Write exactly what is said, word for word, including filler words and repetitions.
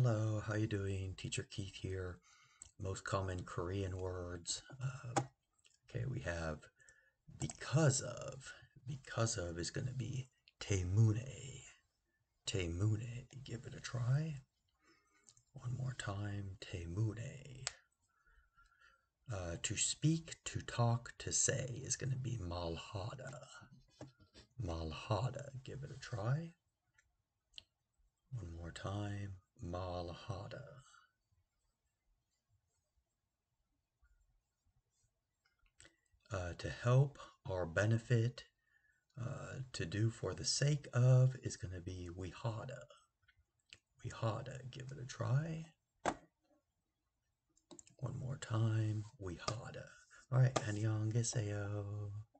Hello, how you doing? Teacher Keith here. Most common Korean words. Uh, okay, we have because of. Because of is going to be temune. Temune. Give it a try. One more time. Temune. Uh, to speak, to talk, to say is going to be malhada. Malhada. Give it a try. One more time. Malhada. Uh, to help or benefit, uh, to do for the sake of is going to be wihada. Wihada. Give it a try. One more time. Wihada. All right. Annyeonghaseyo.